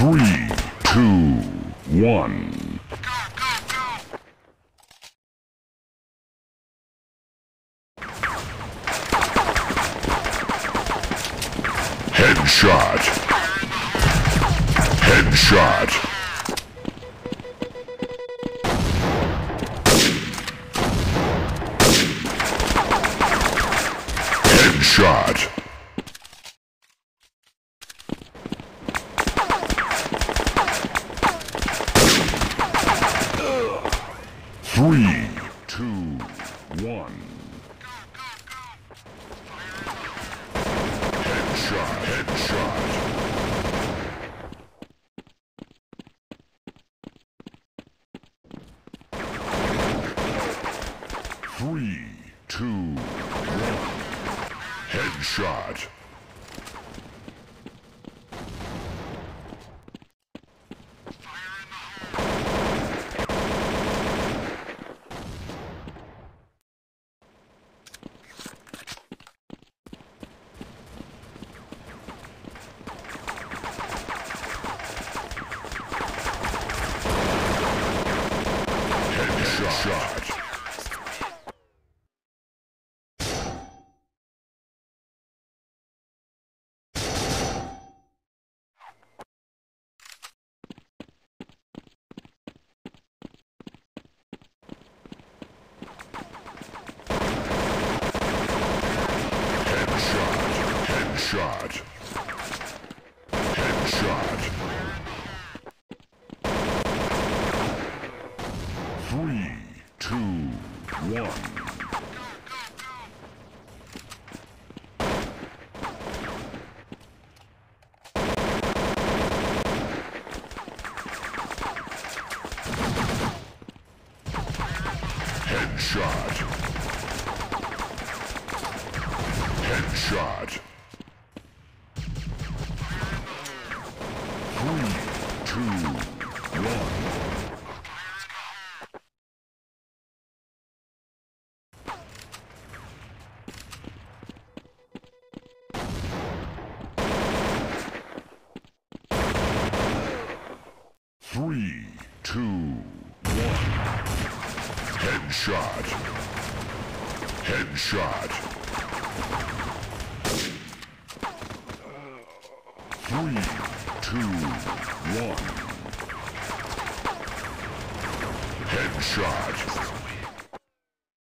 Three, two, one. Headshot. Headshot. Headshot. Three, two, one. Headshot, headshot. Three, two, one. Headshot. Headshot. Headshot. Headshot. Three, two, one. Headshot. Headshot. Three, two, one. Three, two, one. Headshot. Headshot. Three, two, one. Headshot.